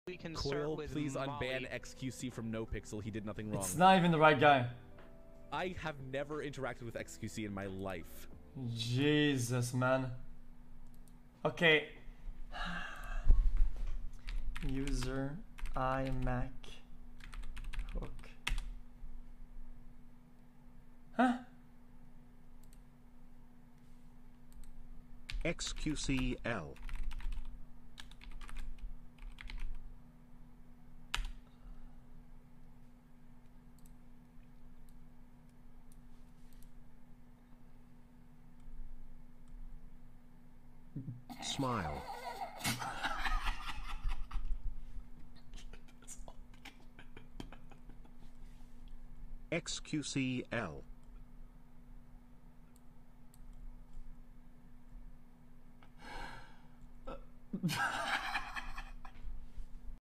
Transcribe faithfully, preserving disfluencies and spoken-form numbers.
We can start Koil, with please Molly. unban X Q C from NoPixel. He did nothing wrong. It's not even the right guy. I have never interacted with X Q C in my life. Jesus, man. Okay. User iMac hook. Huh? X Q C L. Smile. X Q C L.